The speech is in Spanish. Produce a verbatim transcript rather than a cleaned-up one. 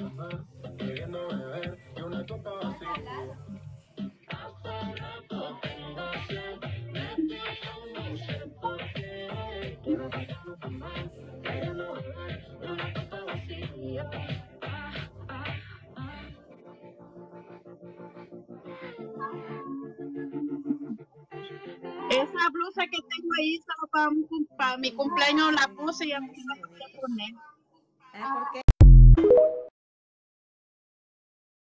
Esa blusa que tengo ahí solo para, un cum- para mi cumpleaños la puse y a mí no la podía poner. Ah, ¿por qué?